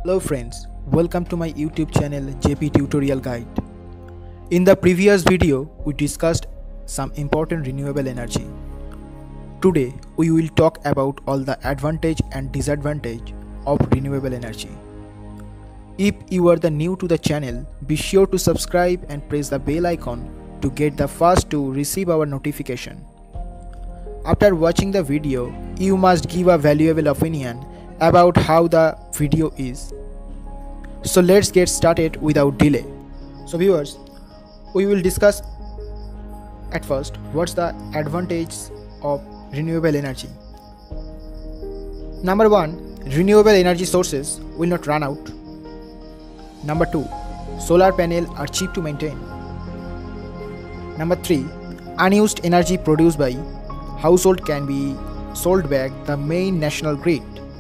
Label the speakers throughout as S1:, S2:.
S1: Hello friends, welcome to my YouTube channel JP Tutorial Guide. In the previous video, we discussed some important renewable energy. Today, we will talk about all the advantage and disadvantage of renewable energy. If you are the new to the channel, be sure to subscribe and press the bell icon to get the first to receive our notification. After watching the video, you must give a valuable opinion about how the video is. So let's get started without delay. So viewers, we will discuss at first what's the advantages of renewable energy. Number 1, renewable energy sources will not run out. Number 2, solar panels are cheap to maintain. Number 3, unused energy produced by household can be sold back the main national grid.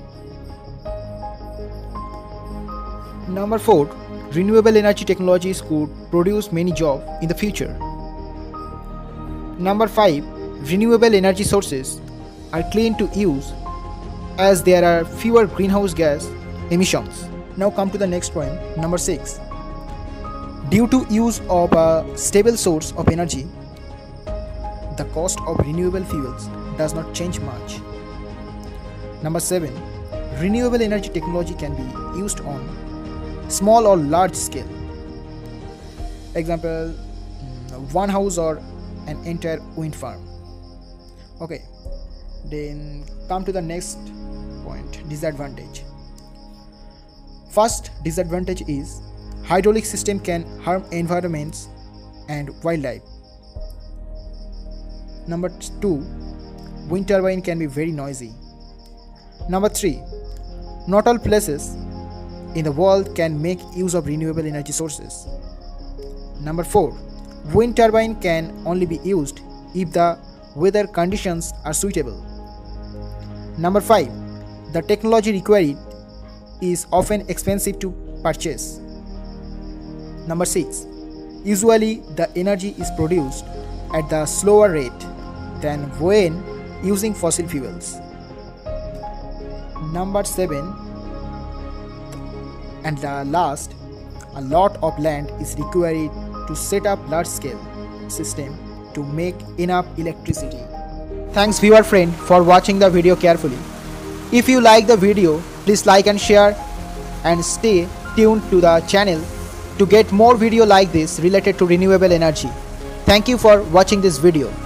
S1: Number 4, renewable energy technologies could produce many jobs in the future. Number 5, renewable energy sources are clean to use as there are fewer greenhouse gas emissions. Now come to the next point, number 6. Due to use of a stable source of energy, the cost of renewable fuels does not change much. Number 7, renewable energy technology can be used on small or large scale. Example, one house or an entire wind farm. Okay, then come to the next point, disadvantage. First disadvantage is hydraulic system can harm environments and wildlife. Number 2, wind turbine can be very noisy. Number 3, not all places in the world can make use of renewable energy sources. Number 4, wind turbine can only be used if the weather conditions are suitable. Number 5, the technology required is often expensive to purchase. Number 6, usually the energy is produced at the slower rate than when using fossil fuels. Number 7, and the last, a lot of land is required to set up large-scale system to make enough electricity. Thanks viewer friend for watching the video carefully. If you like the video, please like and share and stay tuned to the channel to get more video like this related to renewable energy. Thank you for watching this video.